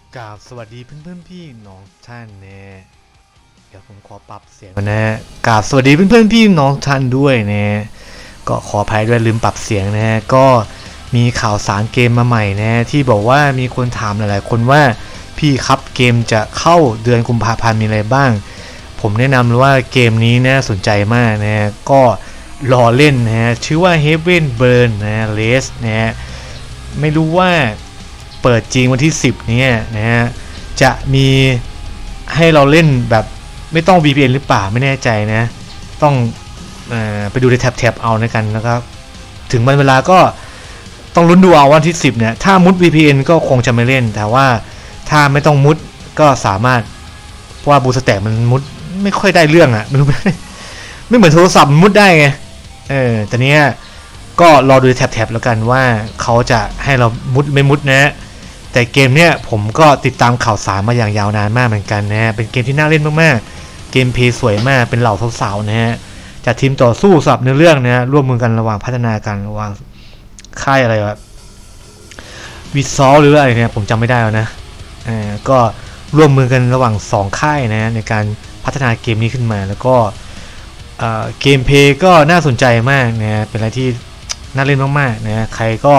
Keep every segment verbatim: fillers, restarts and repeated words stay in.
กราบสวัสดีเพื่อนๆพี่น้องท่านนะเดี๋ยวผมขอปรับเสียงก่อนนะกราบสวัสดีเพื่อนๆพี่น้องท่านด้วยนะก็ขออภัยด้วยลืมปรับเสียงนะก็มีข่าวสารเกมมาใหม่นะที่บอกว่ามีคนถามหลายๆคนว่าพี่ครับเกมจะเข้าเดือนกุมภาพันธ์มีอะไรบ้างผมแนะนำเลยว่าเกมนี้น่าสนใจมากนะก็รอเล่นนะชื่อว่า Heaven Burn นะ Race นะไม่รู้ว่าเปิดจริงวันที่สิบเนี่ยนะฮะจะมีให้เราเล่นแบบไม่ต้อง วี พี เอ็น หรือเปล่าไม่แน่ใจนะต้องเอ่อไปดูในแท็บๆเอาในกันแล้วก็ถึงวันเวลาก็ต้องลุ้นดูเอาวันที่สิบเนี่ยถ้ามุด วี พี เอ็น ก็คงจะไม่เล่นแต่ว่าถ้าไม่ต้องมุดก็สามารถเพราะว่าบูสแต็กมันมุดไม่ค่อยได้เรื่องอะไม่รู้ไม่เหมือนโทรศัพท์มุดได้ไงเออแต่เนี้ยก็รอดูแท็บๆแล้วกันว่าเขาจะให้เรามุดไม่มุดนะแต่เกมเนี้ยผมก็ติดตามข่าวสารมาอย่างยาวนานมากเหมือนกันนะเป็นเกมที่น่าเล่นมากๆเกมเพลย์สวยมากเป็นเหล่าสาวๆนะฮะจากทีมต่อสู้สับในเรื่องนะร่วมมือกันระหว่างพัฒนาการระหว่างค่ายอะไรวะวิซอลหรืออะไรเนี่ยผมจำไม่ได้แล้วนะอ่าก็ร่วมมือกันระหว่างสองค่ายนะในการพัฒนาเกมนี้ขึ้นมาแล้วก็เกมเพลย์ก็น่าสนใจมากนะเป็นอะไรที่น่าเล่นมากๆนะใครก็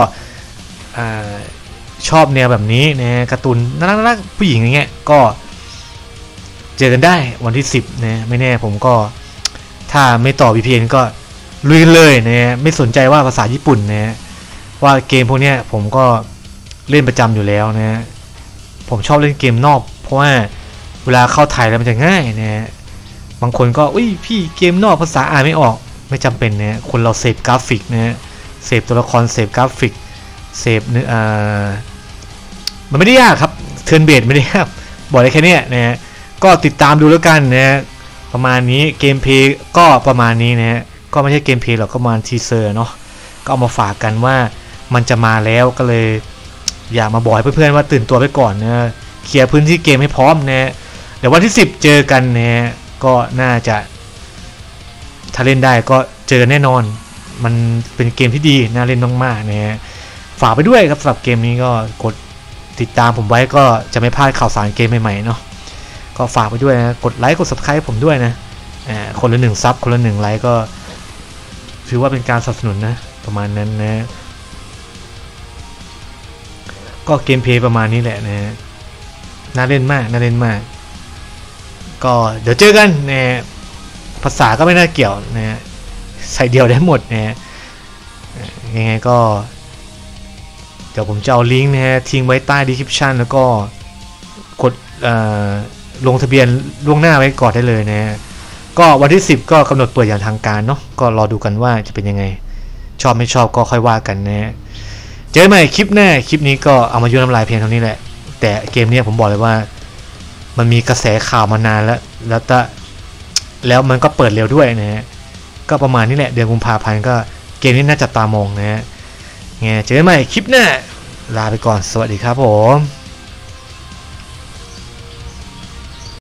ชอบแนวแบบนี้นะการ์ตูนน่ารักผู้หญิงอย่างเงี้ยก็เจอกันได้วันที่สิบนะไม่แน่ผมก็ถ้าไม่ต่อ วี พี เอ็น ก็ลุยเลยนะไม่สนใจว่าภาษาญี่ปุ่นนะว่าเกมพวกเนี้ยผมก็เล่นประจำอยู่แล้วนะผมชอบเล่นเกมนอกเพราะว่าเวลาเข้าไทยแล้วมันจะง่ายนะบางคนก็อุ้ยพี่เกมนอกภาษาอ่านไม่ออกไม่จำเป็นนะคนเราเสพกราฟิกนะเสพตัวละครเสพกราฟิกเสพเนื้อมันไม่ได้ยากครับเทิร์นเบสไม่ได้ยากบอกได้แค่นี้นะฮะก็ติดตามดูแล้วกันนะประมาณนี้เกมเพลย์ก็ประมาณนี้นะฮะก็ไม่ใช่เกมเพลย์หรอกก็ประมาณทีเซอร์เนาะก็เอามาฝากกันว่ามันจะมาแล้วก็เลยอยากมาบอกให้เพื่อนๆว่าตื่นตัวไปก่อนนะเคลียร์พื้นที่เกมให้พร้อมนะเดี๋ยววันที่สิบเจอกันนะก็น่าจะถ้าเล่นได้ก็เจอแน่นอนมันเป็นเกมที่ดีน่าเล่นมากๆนะฮะฝากไปด้วยครับสำหรับเกมนี้ก็กดติดตามผมไว้ก็จะไม่พลาดข่าวสารเกมใหม่ๆเนาะก็ฝากไปด้วยนะกดไลค์กด ซับสไครบ์ ผมด้วยนะอ่าคนละหนึ่งซับคนละหนึ่งไลค์ก็ถือว่าเป็นการสนับสนุนนะประมาณนั้นนะก็เกมเพลย์ประมาณนี้แหละนะน่าเล่นมากน่าเล่นมากก็เดี๋ยวเจอกันนะภาษาก็ไม่น่าเกี่ยวนะใส่เดียวได้หมดนะยังไงก็เดี๋ยวผมจะเอาลิงก์นะฮะทิ้งไว้ใต้ description แล้วก็กดลงทะเบียนล่วงหน้าไว้ก่อนได้เลยนะก็วันที่สิบก็กำหนดเปิดอย่างทางการเนาะก็รอดูกันว่าจะเป็นยังไงชอบไม่ชอบก็ค่อยว่ากันนะเจอใหม่คลิปหน้าคลิปนี้ก็เอามายุ่งน้ำลายเพียงเท่านี้แหละแต่เกมนี้ผมบอกเลยว่ามันมีกระแสข่าวมานานแล้วแล้วแต่แล้วมันก็เปิดเร็วด้วยนะฮะก็ประมาณนี้แหละเดือนกุมภาพันธ์ก็เกมนี้น่าจับตามองนะฮะไงเจอกันใหม่คลิปหน้าลาไปก่อนสวัสดีครับผม